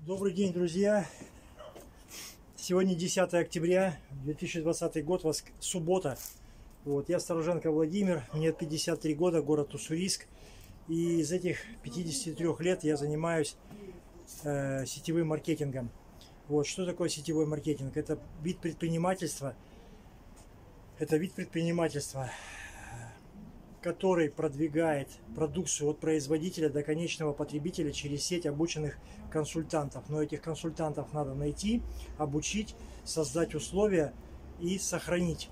Добрый день, друзья! Сегодня 10 октября 2020 год, суббота. Я Стороженко Владимир, мне 53 года, город Уссурийск. И из этих 53 лет я занимаюсь сетевым маркетингом. Что такое сетевой маркетинг? Это вид предпринимательства. Который продвигает продукцию от производителя до конечного потребителя через сеть обученных консультантов. Но этих консультантов надо найти, обучить, создать условия и сохранить.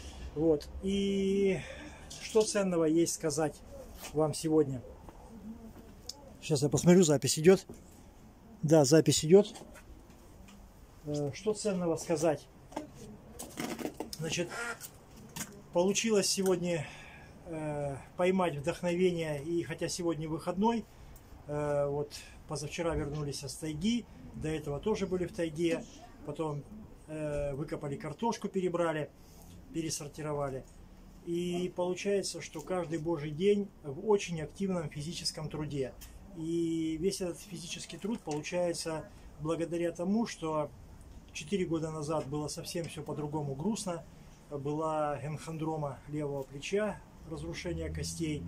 И что ценного есть сказать вам сегодня? Сейчас я посмотрю, запись идет. Да, запись идет. Что ценного сказать? Получилось сегодня поймать вдохновение, и хотя сегодня выходной, позавчера вернулись с тайги, до этого тоже были в тайге, потом выкопали картошку, пересортировали, и получается, что каждый божий день в очень активном физическом труде, и весь этот физический труд получается благодаря тому, что 4 года назад было совсем все по-другому грустно, была гемохондрома левого плеча, разрушение костей,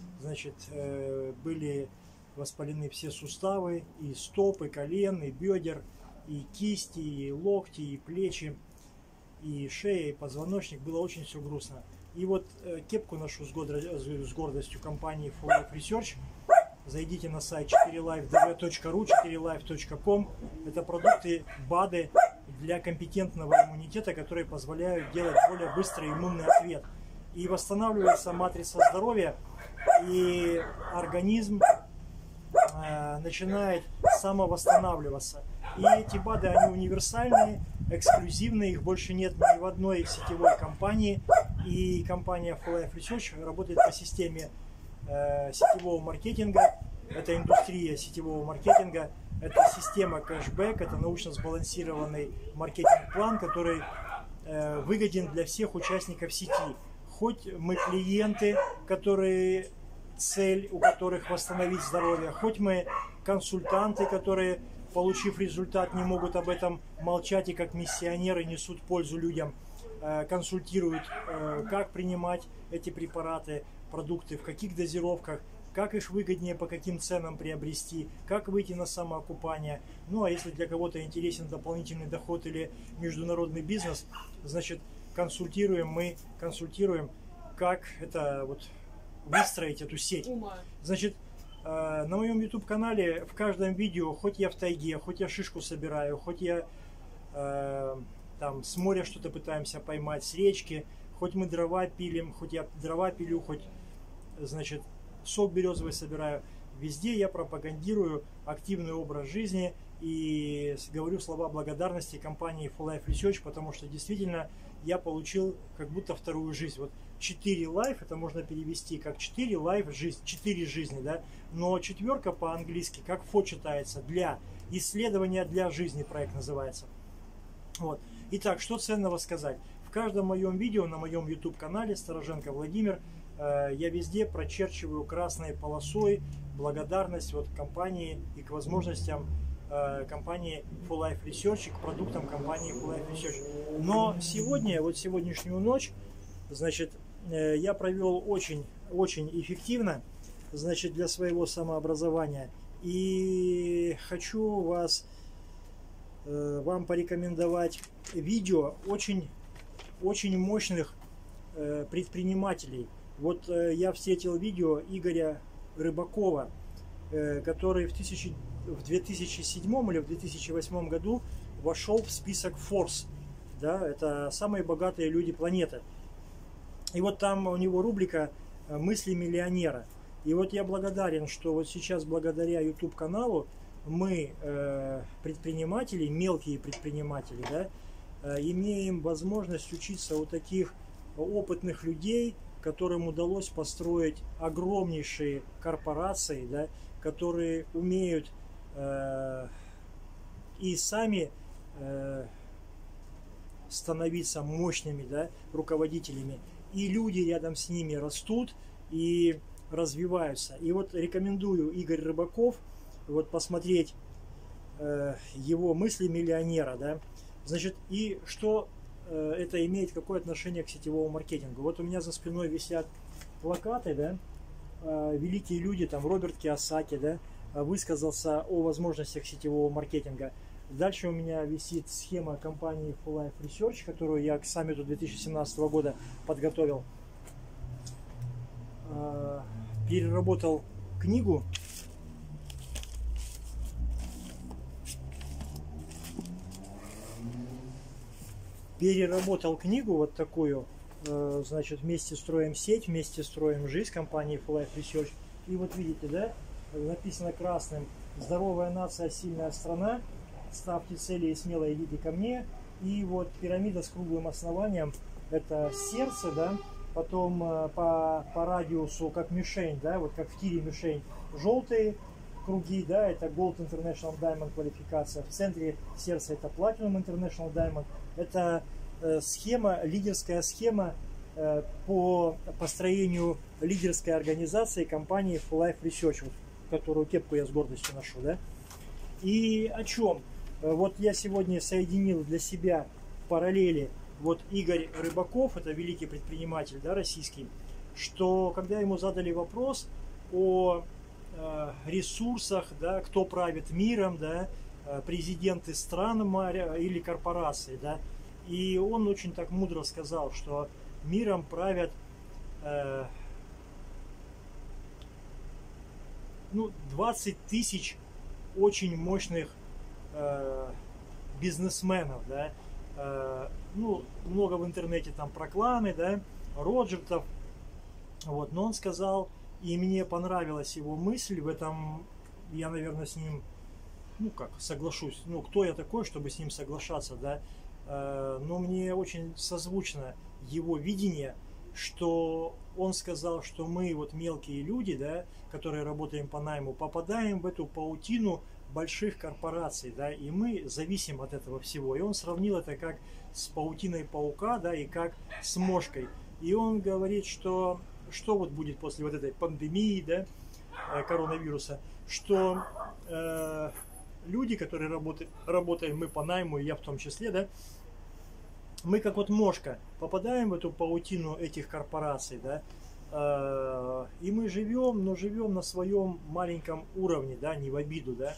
были воспалены все суставы, и стоп, и колен, и бедер, и кисти, и локти, и плечи, и шея, и позвоночник. Было очень все грустно. И кепку ношу с гордостью компании Full Life Research. Зайдите на сайт 4life.ru, 4life.com. Это продукты БАДы для компетентного иммунитета, которые позволяют делать более быстрый иммунный ответ. И восстанавливается матрица здоровья, и организм начинает самовосстанавливаться. И эти БАДы, они универсальные, эксклюзивные, их больше нет ни в одной сетевой компании. И компания Full Life Research работает по системе сетевого маркетинга. Это индустрия сетевого маркетинга, это система кэшбэк, это научно сбалансированный маркетинг-план, который выгоден для всех участников сети. Хоть мы клиенты, цель у которых восстановить здоровье, хоть мы консультанты, которые, получив результат, не могут об этом молчать и как миссионеры несут пользу людям, консультируют, как принимать эти препараты, продукты, в каких дозировках, как их выгоднее, по каким ценам приобрести, как выйти на самоокупание. А если для кого-то интересен дополнительный доход или международный бизнес, консультируем, как это выстроить эту сеть. На моем YouTube канале в каждом видео, хоть я в тайге, хоть я шишку собираю, хоть я с моря что-то пытаемся поймать, с речки, хоть мы дрова пилим, хоть я дрова пилю, хоть сок березовый собираю, везде я пропагандирую активный образ жизни и говорю слова благодарности компании Full Life Research, потому что действительно я получил как будто вторую жизнь. 4 life, это можно перевести как 4 life, жизнь, 4 жизни, да? Но четверка по-английски как FO читается, для исследования для жизни проект называется. Итак, что ценного сказать? В каждом моем видео на моем YouTube канале Стороженко Владимир я везде прочерчиваю красной полосой благодарность компании и к возможностям компании Full Life Research и к продуктам компании Full Life Research. Но сегодня, сегодняшнюю ночь, я провел очень эффективно, для своего самообразования. И хочу вам порекомендовать видео очень мощных предпринимателей. Я встретил видео Игоря Рыбакова, который в 2007 или в 2008 году вошел в список Forbes. Да, это самые богатые люди планеты. И там у него рубрика «Мысли миллионера». И я благодарен, что сейчас благодаря YouTube каналу мы, предприниматели, мелкие предприниматели, да, имеем возможность учиться у таких опытных людей, которым удалось построить огромнейшие корпорации, да, которые умеют и сами становиться мощными, да, руководителями, и люди рядом с ними растут и развиваются. И рекомендую Игорь Рыбаков посмотреть его мысли миллионера, да. Значит, и что это имеет, какое отношение к сетевому маркетингу? Вот у меня за спиной висят плакаты, да, великие люди, там Роберт Кийосаки, да, высказался о возможностях сетевого маркетинга. Дальше у меня висит схема компании Full Life Research, которую я к саммиту 2017 года подготовил. Переработал книгу. Вот такую, значит, вместе строим сеть, вместе строим жизнь компании Full Life Research. И вот видите, да, написано красным: здоровая нация, сильная страна, ставьте цели и смело идите ко мне. И вот пирамида с круглым основанием, это сердце, да, потом по радиусу как мишень, да, вот как в тире мишень, желтые круги, да, это Gold International Diamond квалификация, в центре сердца это Platinum International Diamond. Это схема, лидерская схема по построению лидерской организации компании Full Life Research, вот, которую кепку я с гордостью ношу, да. И о чем? Вот я сегодня соединил для себя в параллели вот Игорь Рыбаков, это великий предприниматель, да, российский, что когда ему задали вопрос о ресурсах, да, кто правит миром, да, президенты стран или корпорации, да, и он очень так мудро сказал, что миром правят 20 тысяч очень мощных бизнесменов, да, много в интернете там прокланы, да, Роджертов, вот, но он сказал, и мне понравилась его мысль, в этом я, наверное, с ним, соглашусь, кто я такой, чтобы с ним соглашаться, да, но мне очень созвучно его видение, что он сказал, что мы, вот мелкие люди, да, которые работаем по найму, попадаем в эту паутину больших корпораций, да, и мы зависим от этого всего. И он сравнил это как с паутиной паука, да, и как с мошкой. И он говорит, что вот будет после вот этой пандемии, да, коронавируса, что люди, которые работаем мы по найму, и я в том числе, да, мы как вот мошка попадаем в эту паутину этих корпораций, да, и мы живем, но живем на своем маленьком уровне, да, не в обиду, да,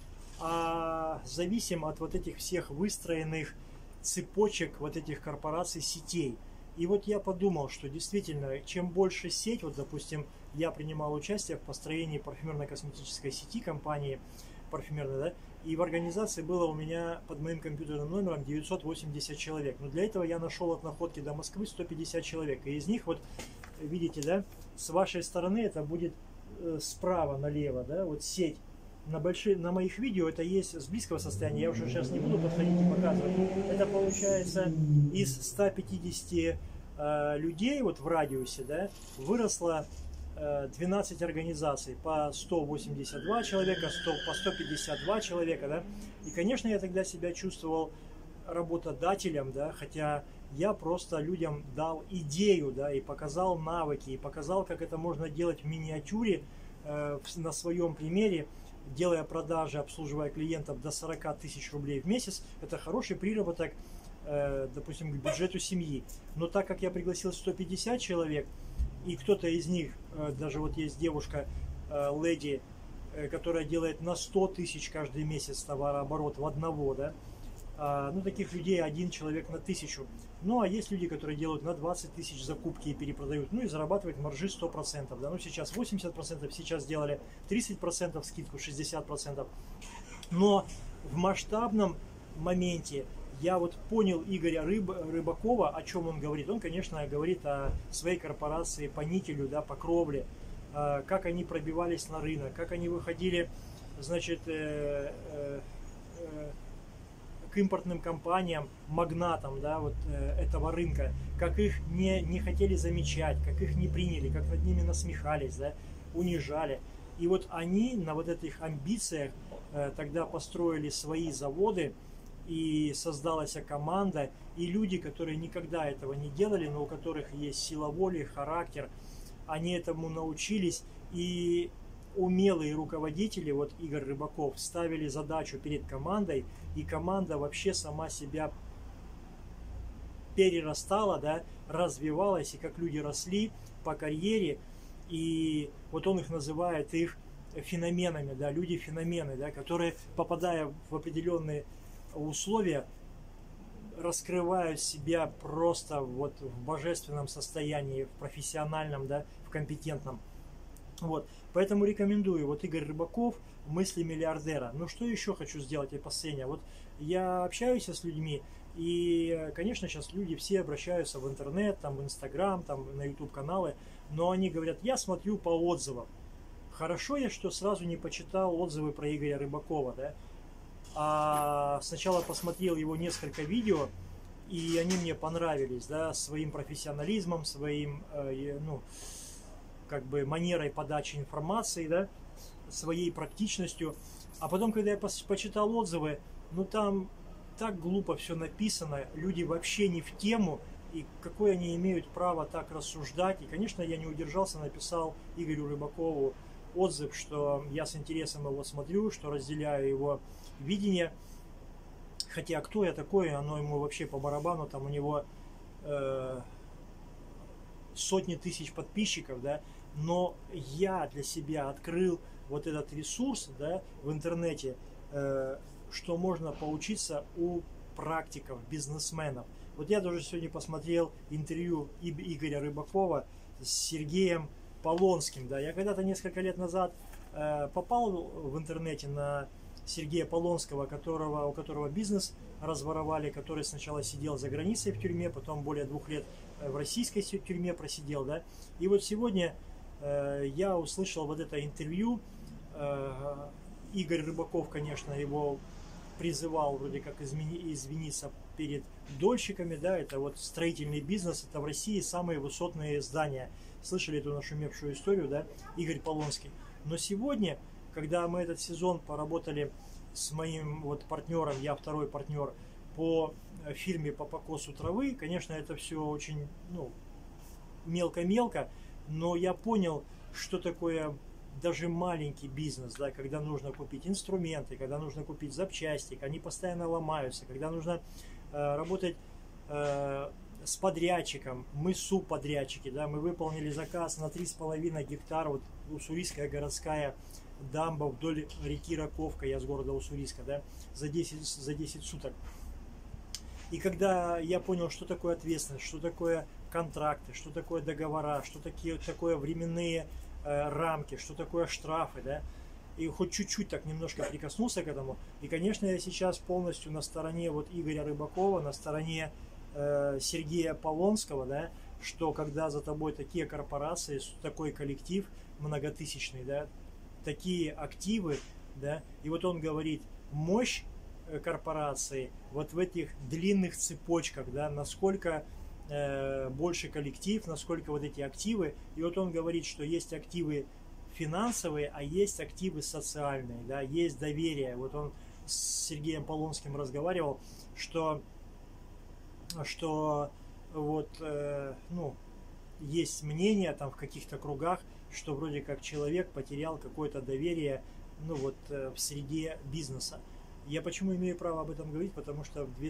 а зависим от вот этих всех выстроенных цепочек вот этих корпораций, сетей. И вот я подумал, что действительно, чем больше сеть, вот, допустим, я принимал участие в построении парфюмерно-косметической сети компании парфюмерной, да, и в организации было у меня под моим компьютерным номером 980 человек. Но для этого я нашел от Находки до Москвы 150 человек. И из них, вот, видите, да, с вашей стороны это будет справа налево, да, вот сеть. На моих видео это есть с близкого состояния, я уже сейчас не буду подходить и показывать. Это получается из 150 людей вот в радиусе, да, выросло 12 организаций по 182 человека, по 152 человека, да. И, конечно, я тогда себя чувствовал работодателем, да, хотя я просто людям дал идею, да, и показал навыки, и показал, как это можно делать в миниатюре на своем примере, делая продажи, обслуживая клиентов до 40 тысяч рублей в месяц. Это хороший приработок, допустим, к бюджету семьи. Но так как я пригласил 150 человек, и кто-то из них, даже вот есть девушка, леди, которая делает на 100 тысяч каждый месяц товарооборот в одного, да, таких людей один человек на 1000. Ну, а есть люди, которые делают на 20 тысяч закупки и перепродают, и зарабатывают маржи 100%, да, сейчас 80%, сейчас сделали 30% скидку, 60%. Но в масштабном моменте я вот понял Игоря Рыбакова, о чем он говорит. Он, конечно, говорит о своей корпорации по никелю, да, по кровле, как они пробивались на рынок, как они выходили, значит, к импортным компаниям, магнатам, да, вот этого рынка, как их не хотели замечать, как их не приняли, как над ними насмехались, да, унижали. И вот они на вот этих амбициях тогда построили свои заводы, и создалась команда, и люди, которые никогда этого не делали, но у которых есть сила воли, характер, они этому научились, и умелые руководители, вот Игорь Рыбаков, ставили задачу перед командой, и команда вообще сама себя перерастала, да, развивалась, и как люди росли по карьере, и вот он их называет феноменами, да, люди-феномены, да, которые, попадая в определенные условия, раскрывают себя просто вот в божественном состоянии, в профессиональном, да, в компетентном. Вот. Поэтому рекомендую. Вот Игорь Рыбаков, «Мысли миллиардера». Ну, что еще хочу сделать, и последнее. Вот я общаюсь с людьми, и, конечно, сейчас люди все обращаются в интернет, там, в Инстаграм, там, на YouTube-каналы, но они говорят, я смотрю по отзывам. Хорошо я, что сразу не почитал отзывы про Игоря Рыбакова, да, а сначала посмотрел его несколько видео, и они мне понравились, да, своим профессионализмом, своим, ну, как бы манерой подачи информации, да, своей практичностью. А потом, когда я почитал отзывы, ну там так глупо все написано, люди вообще не в тему, и какое они имеют право так рассуждать. И, конечно, я не удержался, написал Игорю Рыбакову отзыв, что я с интересом его смотрю, что разделяю его видение. Хотя кто я такой, оно ему вообще по барабану, там у него сотни тысяч подписчиков, да, но я для себя открыл вот этот ресурс, да, в интернете, что можно поучиться у практиков, бизнесменов. Вот я тоже сегодня посмотрел интервью Игоря Рыбакова с Сергеем Полонским, да, я когда-то несколько лет назад попал в интернете на Сергея Полонского, у которого бизнес разворовали, который сначала сидел за границей в тюрьме, потом более 2 лет в российской тюрьме просидел, да. И вот сегодня я услышал вот это интервью. Игорь Рыбаков, конечно, его призывал вроде как извиниться перед дольщиками, да, это вот строительный бизнес, это в России самые высотные здания. Слышали эту нашумевшую историю, да, Игорь Полонский. Но сегодня, когда мы этот сезон поработали с моим вот партнером, я второй партнер, по фирме по покосу травы, конечно, это все очень, ну, мелко-мелко, но я понял, что такое даже маленький бизнес, да, когда нужно купить инструменты, когда нужно купить запчасти, они постоянно ломаются, когда нужно работать с подрядчиком, мы субподрядчики, да, мы выполнили заказ на 3,5 гектара, вот Уссурийская городская дамба вдоль реки Раковка, я с города Уссурийска, да, за 10 суток. И когда я понял, что такое ответственность, что такое контракты, что такое договора, что такое временные рамки, что такое штрафы, да, и хоть чуть-чуть так немножко прикоснулся к этому. И, конечно, я сейчас полностью на стороне вот Игоря Рыбакова, на стороне Сергея Полонского, да, что когда за тобой такие корпорации, такой коллектив многотысячный, да, такие активы, да, и вот он говорит, мощь корпорации вот в этих длинных цепочках, да, насколько больше коллектив, насколько вот эти активы, и вот он говорит, что есть активы финансовые, а есть активы социальные, да, есть доверие. Вот он с Сергеем Полонским разговаривал, что вот, ну, есть мнение там в каких-то кругах, что вроде как человек потерял какое-то доверие, ну вот, в среде бизнеса. Я почему имею право об этом говорить? Потому что в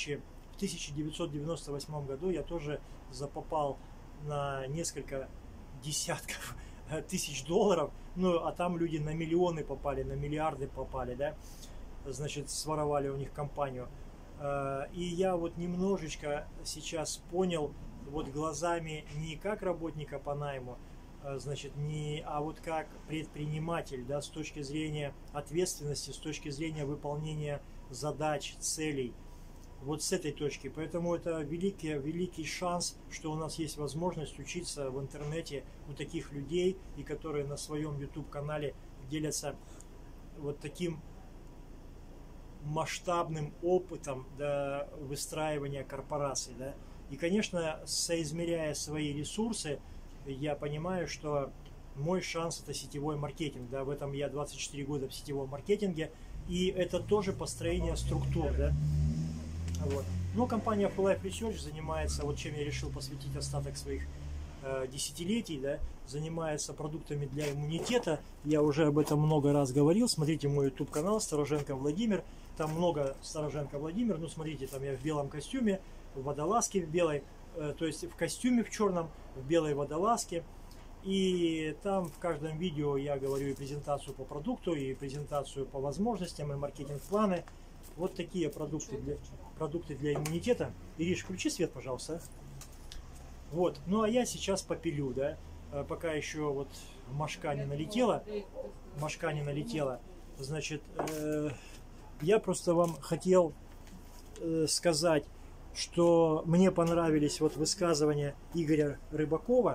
1998 году я тоже попал на несколько десятков тысяч долларов, ну, а там люди на миллионы попали, на миллиарды попали, да, значит, своровали у них компанию. И я вот немножечко сейчас понял вот глазами не как работника по найму, значит, а вот как предприниматель, да, с точки зрения ответственности, с точки зрения выполнения задач, целей, вот с этой точки. Поэтому это великий шанс, что у нас есть возможность учиться в интернете у таких людей, и которые на своем YouTube-канале делятся вот таким масштабным опытом, да, выстраивания корпораций, да. И, конечно, соизмеряя свои ресурсы, я понимаю, что мой шанс — это сетевой маркетинг, да, в этом я 24 года в сетевом маркетинге, и это тоже построение структур, да. Вот. Но компания Full Life Research занимается, вот чем я решил посвятить остаток своих десятилетий, да, занимается продуктами для иммунитета. Я уже об этом много раз говорил. Смотрите мой YouTube канал Староженко Владимир. Там много Староженко Владимир. Ну, смотрите, там я в белом костюме, в водолазке в белой, то есть в костюме в черном, в белой водолазке. И там в каждом видео я говорю и презентацию по продукту, и презентацию по возможностям, и маркетинг-планы. Вот такие продукты для иммунитета. Ириш, включи свет, пожалуйста. Вот. Ну, а я сейчас попилю, да. Пока еще вот мошка не налетела. Значит, я просто вам хотел сказать, что мне понравились вот высказывания Игоря Рыбакова,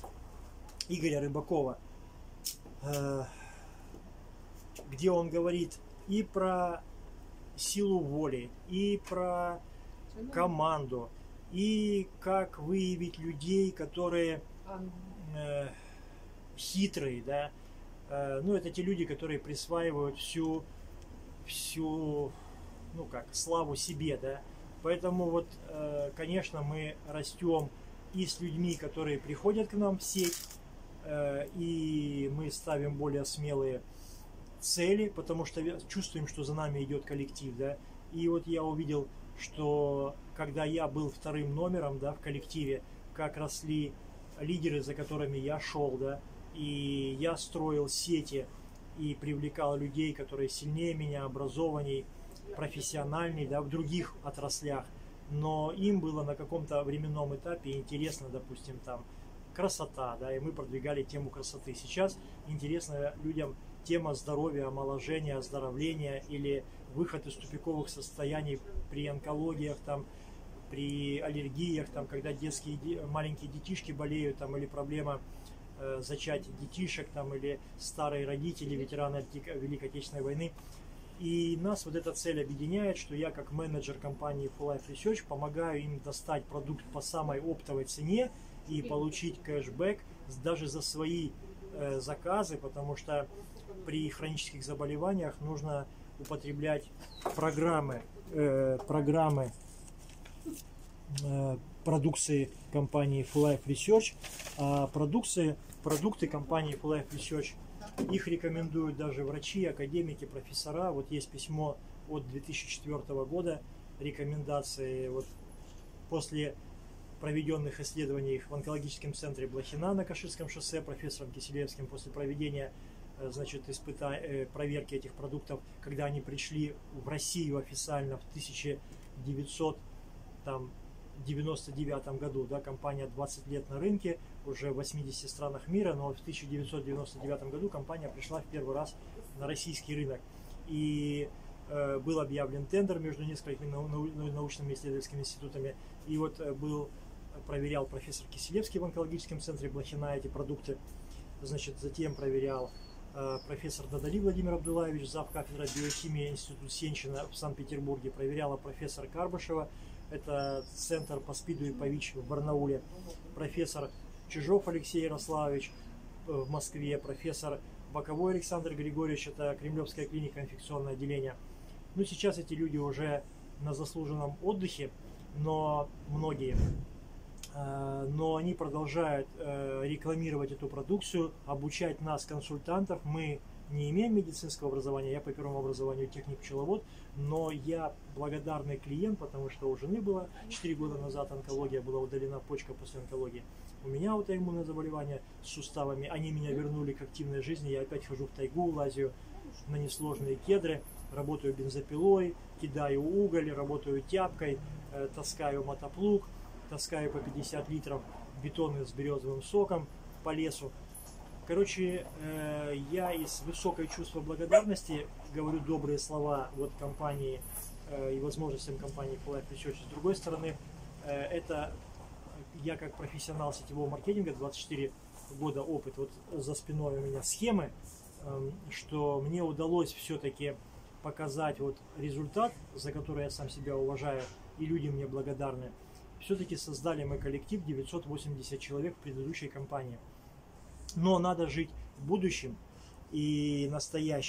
где он говорит и про силу воли, и про команду, и как выявить людей, которые хитрые, да. Ну, это те люди, которые присваивают всю, ну как, славу себе, да. Поэтому вот, конечно, мы растем и с людьми, которые приходят к нам в сеть, и мы ставим более смелые цели, потому что чувствуем, что за нами идет коллектив, да. И вот я увидел, что когда я был вторым номером, да, в коллективе, как росли лидеры, за которыми я шел, да, и я строил сети и привлекал людей, которые сильнее меня, образованней, профессиональней, да, в других отраслях, но им было на каком-то временном этапе интересно, допустим, там, красота, да, и мы продвигали тему красоты. Сейчас интересна людям тема здоровья, омоложения, оздоровления или выход из тупиковых состояний при онкологиях, там, при аллергиях, там, когда маленькие детишки болеют, там, или проблема зачатия детишек, там, или старые родители, ветераны Великой Отечественной войны. И нас вот эта цель объединяет, что я как менеджер компании Full Life Research помогаю им достать продукт по самой оптовой цене и получить кэшбэк даже за свои заказы, потому что при хронических заболеваниях нужно употреблять программы продукции компании Full Life Research, а продукты компании Full Life Research, их рекомендуют даже врачи, академики, профессора. Вот есть письмо от 2004 года, рекомендации вот после проведенных исследований в онкологическом центре Блохина на Каширском шоссе профессором Киселевским, после проведения, значит, проверки этих продуктов, когда они пришли в Россию официально в 1999 году, да, компания 20 лет на рынке, уже в 80 странах мира, но в 1999 году компания пришла в первый раз на российский рынок. И был объявлен тендер между несколькими научными исследовательскими институтами. И вот проверял профессор Киселевский в онкологическом центре Блохина эти продукты. Значит, затем проверял профессор Дадали Владимир Абдулаевич, зав. Кафедры биохимии Института Сенчина в Санкт-Петербурге. Проверяла профессор Карбышева, это центр по СПИДу и по ВИЧ в Барнауле. Профессор Чижов Алексей Ярославович в Москве. Профессор Боковой Александр Григорьевич, это Кремлевская клиника, инфекционное отделение. Ну, сейчас эти люди уже на заслуженном отдыхе, но многие, но они продолжают рекламировать эту продукцию, обучать нас, консультантов. Мы не имеем медицинского образования, я по первому образованию техник-пчеловод, но я благодарный клиент, потому что у жены было 4 года назад онкология, была удалена почка после онкологии. У меня аутоиммунное заболевание с суставами, они меня вернули к активной жизни, я опять хожу в тайгу, лазю на несложные кедры, работаю бензопилой, кидаю уголь, работаю тяпкой, таскаю мотоплуг, таскаю по 50 литров бетона с березовым соком по лесу. Короче, я из высокой чувства благодарности говорю добрые слова вот компании и возможностям компании Full Life Research. С другой стороны, это я как профессионал сетевого маркетинга, 24 года опыт, вот за спиной у меня схемы, что мне удалось все-таки показать вот результат, за который я сам себя уважаю, и люди мне благодарны. Все-таки создали мы коллектив 980 человек в предыдущей компании. Но надо жить будущим и настоящим.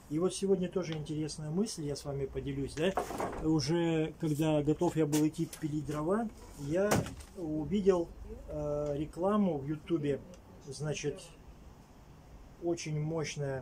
И вот сегодня тоже интересная мысль, я с вами поделюсь, да. Уже когда готов я был идти пилить дрова, я увидел рекламу в Ютубе, значит, очень мощная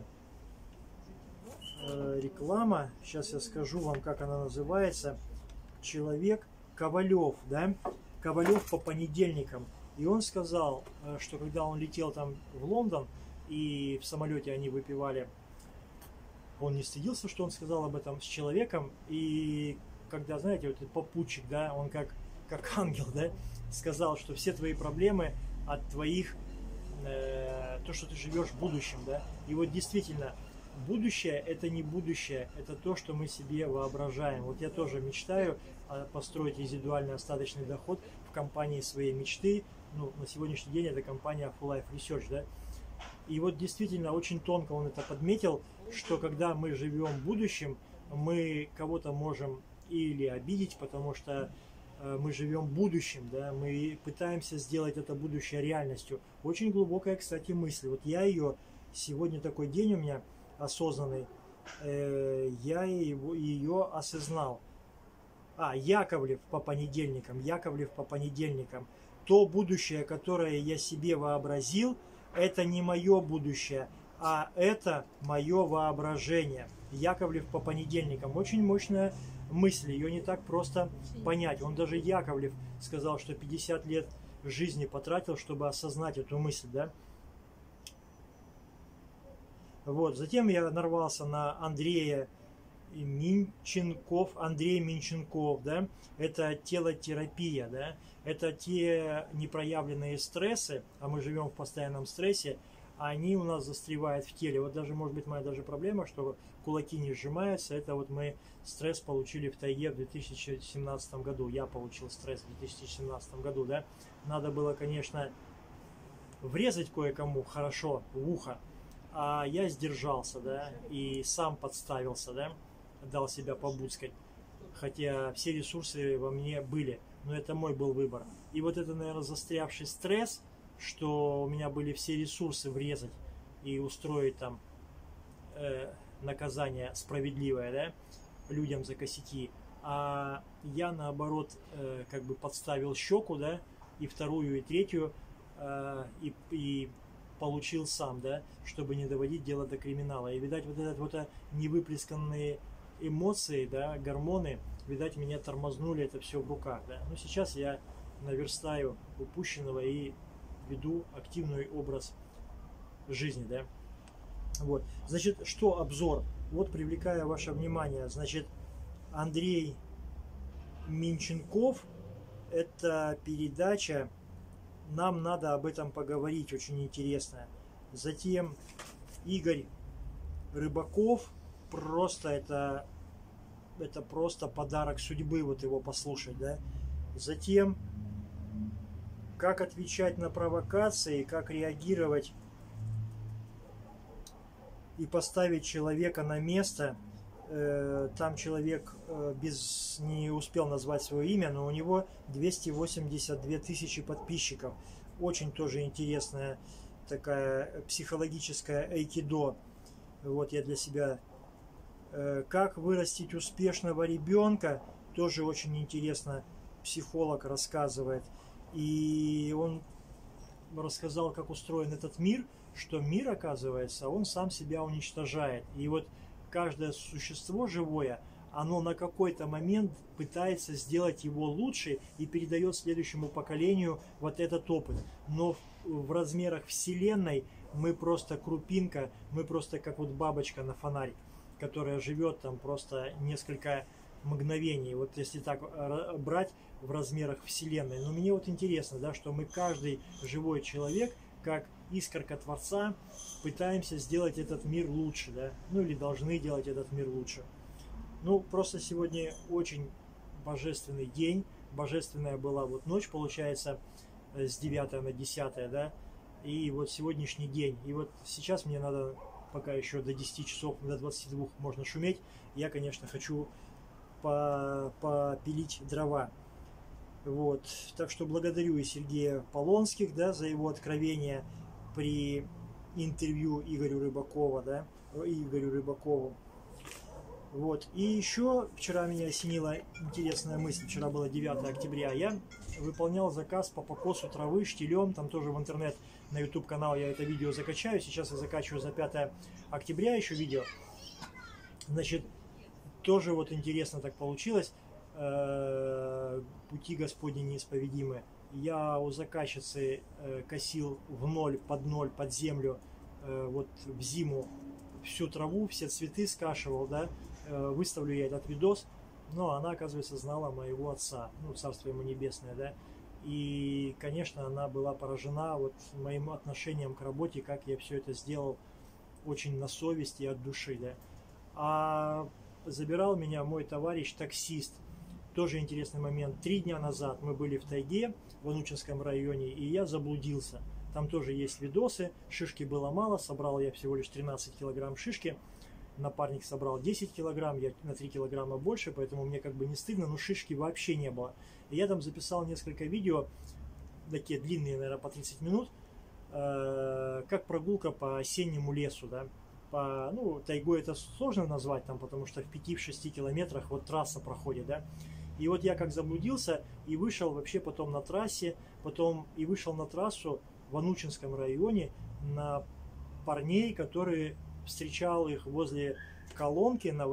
реклама. Сейчас я скажу вам, как она называется. Человек Ковалев, да, Ковалев по понедельникам. И он сказал, что когда он летел там в Лондон, и в самолете они выпивали, он не стыдился, что он сказал об этом с человеком. И когда, знаете, вот этот попутчик, да, он как ангел, да, сказал, что все твои проблемы от твоих, то, что ты живешь в будущем, да. И вот действительно, будущее – это не будущее, это то, что мы себе воображаем. Вот я тоже мечтаю построить резидуальный остаточный доход в компании своей мечты. Ну, на сегодняшний день это компания Full Life Research, да. И вот действительно очень тонко он это подметил, что когда мы живем в будущем, мы кого-то можем или обидеть, потому что мы живем в будущем, да, мы пытаемся сделать это будущее реальностью. Очень глубокая, кстати, мысль. Вот я ее, сегодня такой день у меня осознанный, я ее осознал. Яковлев по понедельникам, Яковлев по понедельникам. То будущее, которое я себе вообразил, это не мое будущее, а это мое воображение. Яковлев по понедельникам. Очень мощная мысль, ее не так просто понять. Он даже, Яковлев, сказал, что 50 лет жизни потратил, чтобы осознать эту мысль, да. Вот. Затем я нарвался на Андрея Минченков, Андрей Минченков, да, это телотерапия, да, это те непроявленные стрессы, а мы живем в постоянном стрессе, они у нас застревают в теле. Вот даже, может быть, моя даже проблема, что кулаки не сжимаются, это вот мы стресс получили в тайге в 2017 году, я получил стресс в 2017 году, да, надо было, конечно, врезать кое-кому хорошо в ухо, а я сдержался, да, и сам подставился, да, дал себя побуцкать, хотя все ресурсы во мне были, но это мой был выбор. И вот это, наверное, застрявший стресс, что у меня были все ресурсы врезать и устроить там наказание справедливое, да, людям за косяки, а я наоборот как бы подставил щеку, да, и вторую, и третью, и получил сам, да, чтобы не доводить дело до криминала. И, видать, вот этот вот невыплесканные эмоции, да, гормоны, видать, меня тормознули это все в руках, да. Но сейчас я наверстаю упущенного и веду активный образ жизни, да. Вот. Значит, что обзор? Вот, привлекаю ваше внимание, значит, Андрей Минченков, это передача «Нам надо об этом поговорить», очень интересная. Затем Игорь Рыбаков, просто это просто подарок судьбы, вот его послушать, да. Затем как отвечать на провокации, как реагировать и поставить человека на место. Там человек не успел назвать свое имя, но у него 282 тысячи подписчиков. Очень тоже интересная такая психологическая айкидо. Вот я для себя. Как вырастить успешного ребенка, тоже очень интересно, психолог рассказывает. И он рассказал, как устроен этот мир, что мир, оказывается, он сам себя уничтожает. И вот каждое существо живое, оно на какой-то момент пытается сделать его лучше и передает следующему поколению вот этот опыт. Но в размерах Вселенной мы просто крупинка, мы просто как вот бабочка на фонарь, которая живет там просто несколько мгновений. Вот если так брать в размерах Вселенной. Но мне вот интересно, да, что мы, каждый живой человек, как искорка Творца, пытаемся сделать этот мир лучше, да, ну или должны делать этот мир лучше. Ну, просто сегодня очень божественный день, божественная была вот ночь, получается, с 9 на 10, да, и вот сегодняшний день. И вот сейчас мне надо, пока еще до 10 часов, до 22 можно шуметь, я, конечно, хочу попилить дрова. Вот. Так что благодарю и Сергея Полонских, да, за его откровение при интервью Игорю Рыбакова, да. Игорю Рыбакову. Вот. И еще вчера меня осенила интересная мысль. Вчера было 9 октября. Я выполнял заказ по покосу травы штилем. Там тоже в интернет, на YouTube канал я это видео закачаю. Сейчас я закачиваю за 5 октября еще видео. Значит, тоже вот интересно так получилось. Пути Господни неисповедимы. Я у заказчицы косил в ноль, под землю, вот в зиму всю траву, все цветы скашивал, да. Выставлю я этот видос, но она, оказывается, знала моего отца, ну, царство ему небесное, да. И, конечно, она была поражена вот моим отношением к работе, как я все это сделал очень на совесть и от души, да. А забирал меня мой товарищ, таксист. Тоже интересный момент. 3 дня назад мы были в тайге, в Анучинском районе, и я заблудился. Там тоже есть видосы, шишки было мало, собрал я всего лишь 13 килограмм шишки. Напарник собрал 10 килограмм, я на 3 килограмма больше, поэтому мне как бы не стыдно, но шишки вообще не было. И я там записал несколько видео, такие длинные, наверное, по 30 минут, как прогулка по осеннему лесу, да. Ну, тайгой это сложно назвать, там, потому что в 5-6 километрах вот трасса проходит, да. И вот я как заблудился и вышел вообще потом на трассе, потом и вышел на трассу в Анучинском районе на парней, которые встречал их возле колонки, на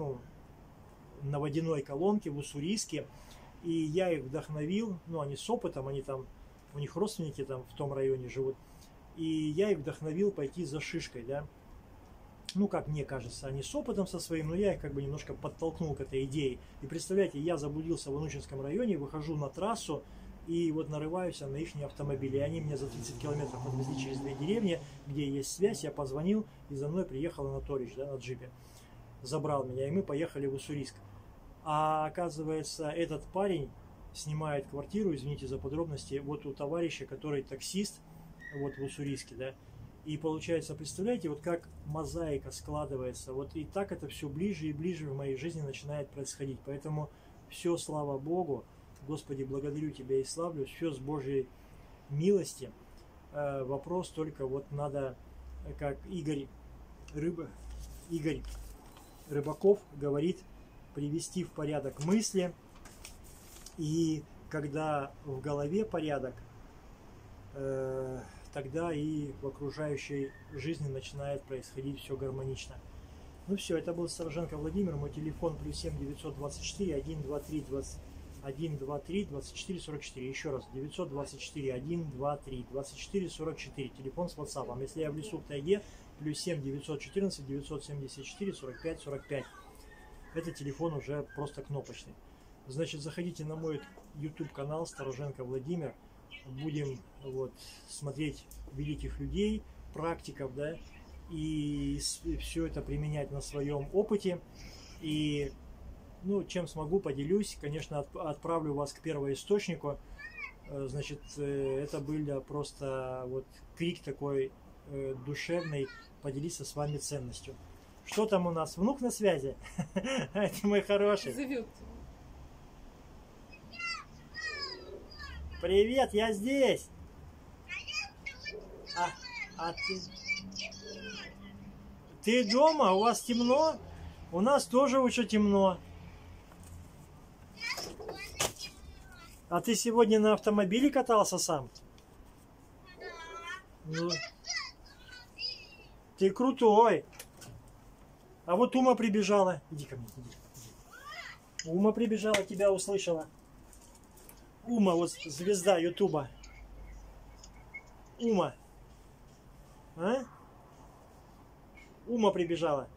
водяной колонке в Уссурийске. И я их вдохновил, ну, они с опытом, они там, у них родственники там в том районе живут. И я их вдохновил пойти за шишкой, да. Ну, как мне кажется, они с опытом со своим, но я их как бы немножко подтолкнул к этой идее. И представляете, я заблудился в Анучинском районе, выхожу на трассу, и вот нарываюсь на их автомобили. И они меня за 30 километров отвезли через 2 деревни, где есть связь. Я позвонил, и за мной приехал Анатолич, да, на джипе. Забрал меня, и мы поехали в Уссурийск. А оказывается, этот парень снимает квартиру, извините за подробности, вот у товарища, который таксист, вот в Уссурийске, да. И получается, представляете, вот как мозаика складывается. Вот и так это все ближе и ближе в моей жизни начинает происходить. Поэтому все, слава Богу. Господи, благодарю Тебя и славлю, все с Божьей милости. Вопрос только вот надо, как Игорь Рыбаков говорит, привести в порядок мысли. И когда в голове порядок, тогда и в окружающей жизни начинает происходить все гармонично. Ну все, это был Стороженко Владимир, мой телефон +7 924 123 123 24 44. Еще раз, 924 123 24 44. Телефон с WhatsApp. Если я в лесу в тайге, +7 914 974 45 45. Это телефон уже просто кнопочный. Значит, заходите на мой YouTube канал Стороженко Владимир. Будем вот смотреть великих людей, практиков, да, и все это применять на своем опыте. И ну, чем смогу, поделюсь. Конечно, отправлю вас к первоисточнику. Значит, это был просто вот крик такой душевный, поделиться с вами ценностью. Что там у нас? Внук на связи? Это мой хороший. Зовет. Привет, я здесь. Ты дома? У вас темно? У нас тоже очень темно. А ты сегодня на автомобиле катался сам? Ну, ты крутой. А вот Ума прибежала. Иди ко мне, иди. Ума прибежала, тебя услышала. Ума, вот звезда Ютуба. Ума. А? Ума прибежала.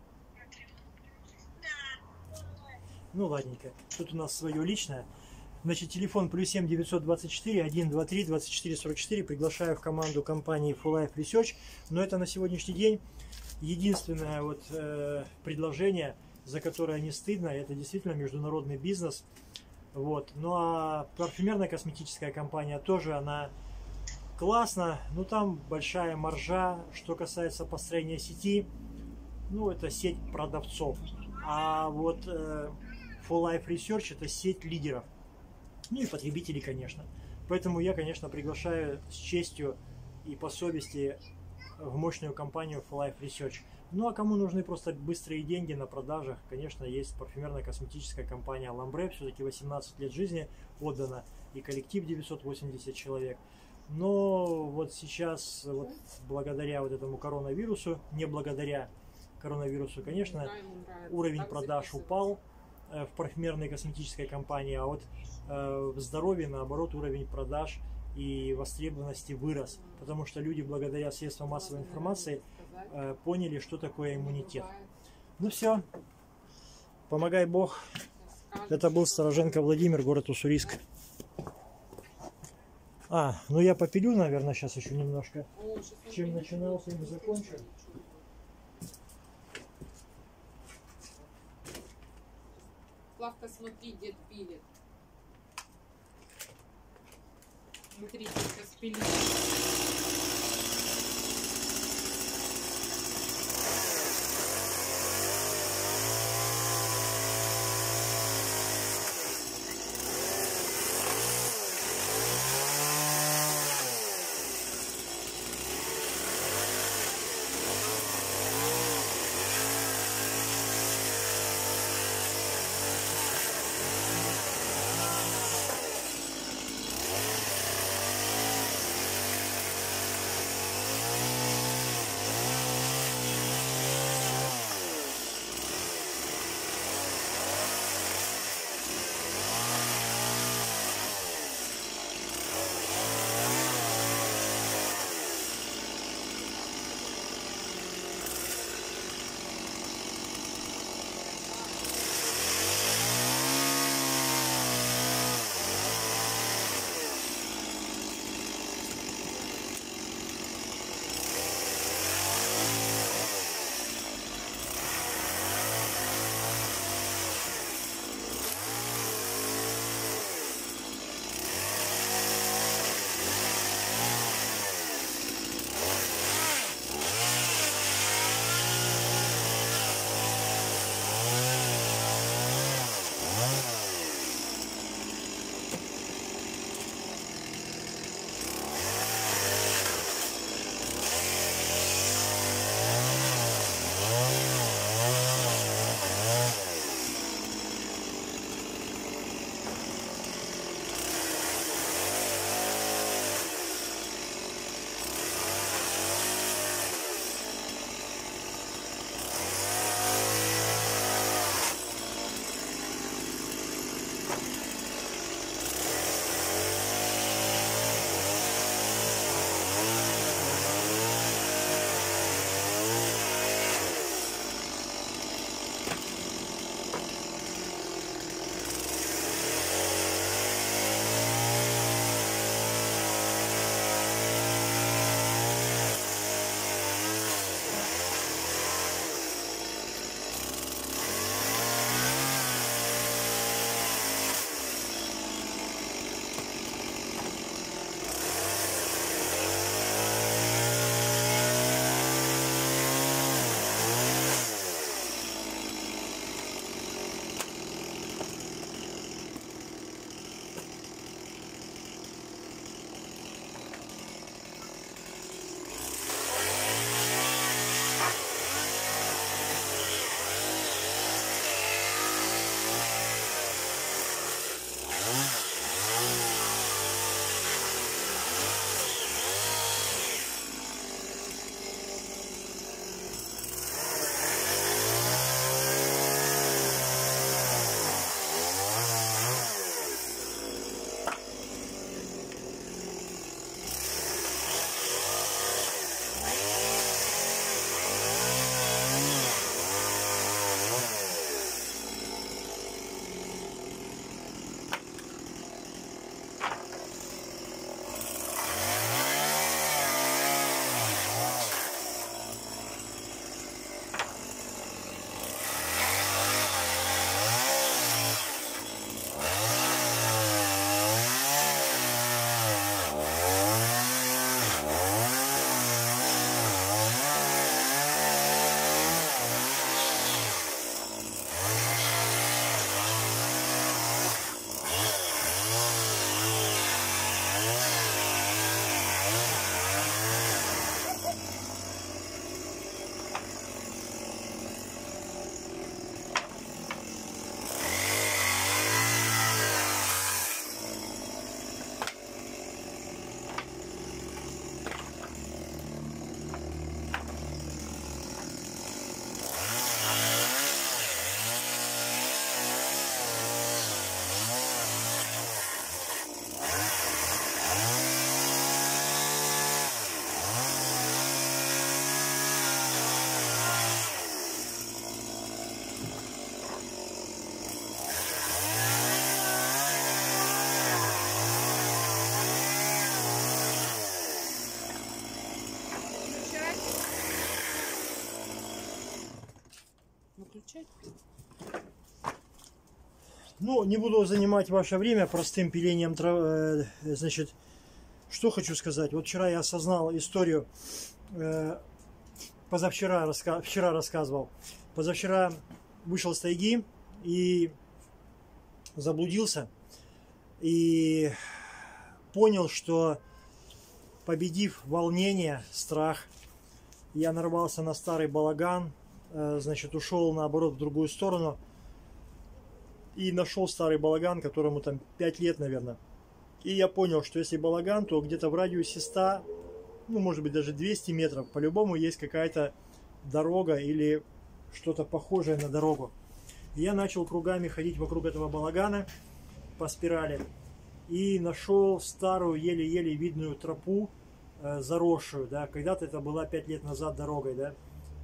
Ну ладненько. Тут у нас свое личное. Значит, телефон +7 924 123 24 44. Приглашаю в команду компании Full Life Research. Но это на сегодняшний день единственное вот предложение, за которое не стыдно. Это действительно международный бизнес. Вот. Ну а парфюмерная косметическая компания тоже, она классно. Но там большая маржа. Что касается построения сети, ну это сеть продавцов. А вот Full Life Research это сеть лидеров. Ну и потребителей, конечно. Поэтому я, конечно, приглашаю с честью и по совести в мощную компанию Full Life Research. Ну а кому нужны просто быстрые деньги на продажах, конечно, есть парфюмерно-косметическая компания Lambre, все-таки 18 лет жизни отдано, и коллектив 980 человек. Но вот сейчас, вот благодаря вот этому коронавирусу, не благодаря коронавирусу, конечно, уровень продаж упал в парфюмерной косметической компании, а вот в здоровье, наоборот, уровень продаж и востребованности вырос, потому что люди благодаря средствам массовой информации поняли, что такое иммунитет. Ну все, помогай Бог. Это был Стороженко Владимир, город Уссурийск. Ну я попилю, наверное, сейчас еще немножко. Чем начинал, тем закончу. Славка, смотри, дед пилит. Смотрите, сейчас пилит. Ну, не буду занимать ваше время простым пилением травы. Значит, что хочу сказать. Вот вчера я осознал историю, вчера рассказывал. Позавчера вышел с тайги и заблудился. И понял, что победив волнение, страх, я нарвался на старый балаган, значит, ушел наоборот в другую сторону и нашел старый балаган, которому там 5 лет, наверное. И я понял, что если балаган, то где-то в радиусе 100, ну, может быть, даже 200 метров, по-любому есть какая-то дорога или что-то похожее на дорогу. И я начал кругами ходить вокруг этого балагана по спирали и нашел старую, еле-еле видную тропу, заросшую, да, когда-то это была 5 лет назад дорогой, да,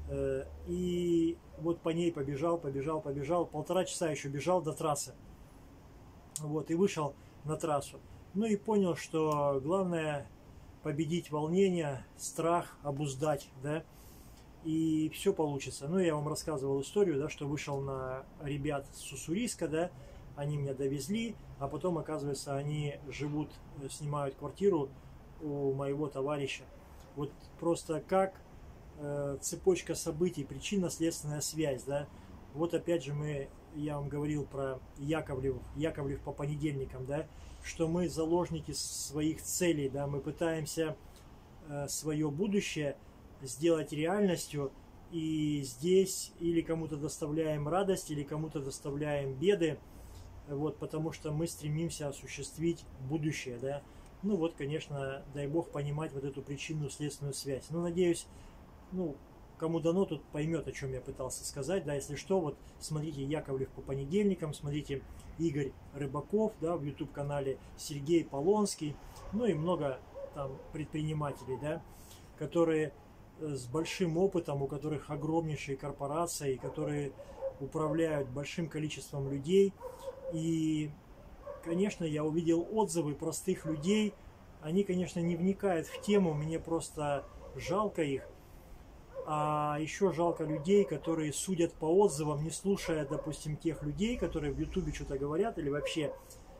и вот по ней побежал, 1,5 часа еще бежал до трассы, вот, и вышел на трассу, ну и понял, что главное победить волнение, страх, обуздать, да, и все получится. Ну, я вам рассказывал историю, да, что вышел на ребят с Уссурийска, да, они меня довезли, а потом, оказывается, они живут, снимают квартиру у моего товарища. Вот просто как цепочка событий, причинно-следственная связь, да. Вот опять же я вам говорил про Яковлев по понедельникам, да, что мы заложники своих целей, да, мы пытаемся свое будущее сделать реальностью, и здесь или кому-то доставляем радость, или кому-то доставляем беды, вот, потому что мы стремимся осуществить будущее, да. Ну вот, конечно, дай бог понимать вот эту причинную следственную связь. Ну, надеюсь, ну, кому дано, тут поймет, о чем я пытался сказать, да, если что, вот, смотрите Яковлев по понедельникам, смотрите Игорь Рыбаков, да, в YouTube-канале Сергей Полонский, ну и много там предпринимателей, да, которые с большим опытом, у которых огромнейшие корпорации, которые управляют большим количеством людей. И, конечно, я увидел отзывы простых людей. Они, конечно, не вникают в тему, мне просто жалко их. А еще жалко людей, которые судят по отзывам, не слушая, допустим, тех людей, которые в Ютубе что-то говорят или вообще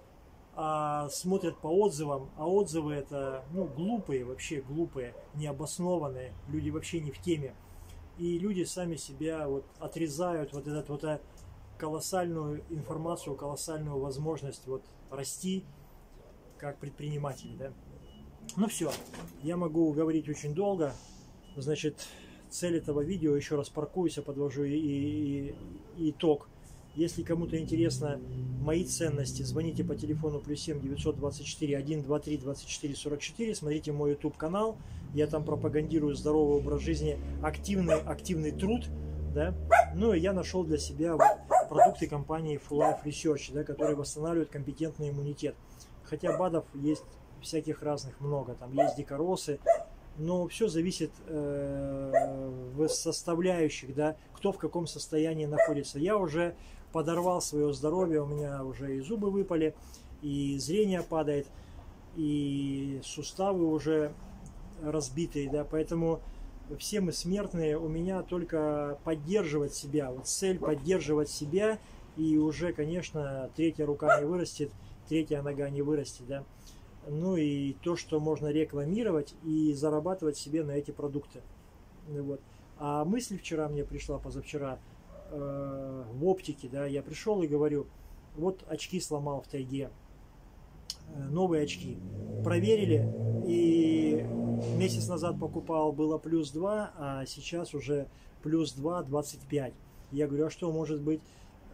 смотрят по отзывам, а отзывы это, ну, глупые, вообще глупые, необоснованные, люди вообще не в теме. И люди сами себя вот отрезают вот эту колоссальную информацию, колоссальную возможность вот расти как предприниматель, да. Ну все, я могу говорить очень долго, значит, цель этого видео, еще раз паркуюсь, подвожу и итог. Если кому-то интересно мои ценности, звоните по телефону +7 924 123 24 44, смотрите мой YouTube канал, я там пропагандирую здоровый образ жизни, активный труд, да. Ну и я нашел для себя вот продукты компании Full Life Research, да, которые восстанавливают компетентный иммунитет. Хотя БАДов есть всяких разных много, там есть дикоросы, но все зависит в составляющих, да, кто в каком состоянии находится. Я уже подорвал свое здоровье, у меня уже и зубы выпали, и зрение падает, и суставы уже разбитые, да, поэтому все мы смертные, у меня только поддерживать себя, вот цель поддерживать себя, и уже, конечно, третья рука не вырастет, третья нога не вырастет, да. Ну и то, что можно рекламировать и зарабатывать себе на эти продукты. Вот. А мысль вчера мне пришла, позавчера, в оптике, да, я пришел и говорю, вот очки сломал в тайге, новые очки, проверили, и месяц назад покупал, было +2, а сейчас уже +2, 25. Я говорю, а что может быть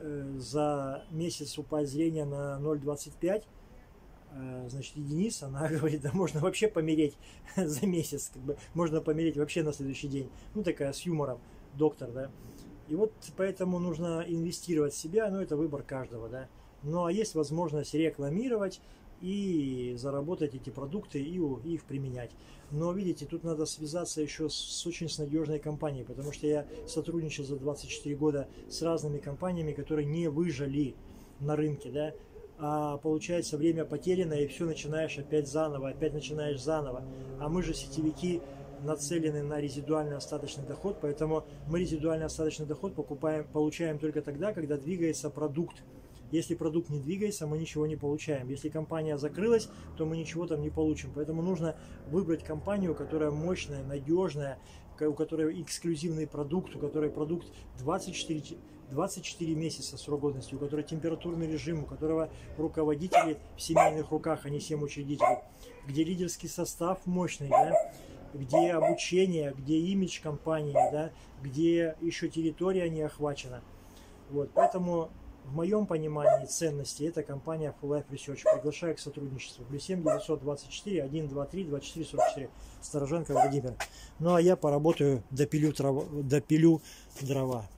за месяц упасть зрение на 0,25? Значит, единиц, она говорит, да можно вообще помереть за месяц, как бы, можно помереть вообще на следующий день. Ну, такая с юмором, доктор, да. И вот поэтому нужно инвестировать в себя, но это выбор каждого, да. Ну, а есть возможность рекламировать и заработать эти продукты и их применять. Но, видите, тут надо связаться еще с очень надежной компанией, потому что я сотрудничал за 24 года с разными компаниями, которые не выжили на рынке, да. А получается время потеряно, и все начинаешь опять заново, опять начинаешь заново. А мы же сетевики нацелены на резидуальный остаточный доход, поэтому мы резидуальный остаточный доход получаем только тогда, когда двигается продукт. Если продукт не двигается, мы ничего не получаем. Если компания закрылась, то мы ничего там не получим. Поэтому нужно выбрать компанию, которая мощная, надежная, у которой эксклюзивный продукт, у которой продукт 24 месяца срок годности, у которой температурный режим, у которого руководители в семейных руках, а не 7 учредителей, где лидерский состав мощный, да, где обучение, где имидж компании, да, где еще территория не охвачена. Вот, поэтому в моем понимании ценности эта компания Full Life Research. Приглашаю к сотрудничеству. +7 924 123 24 44. Староженко Владимир. Ну а я поработаю, допилю дрова.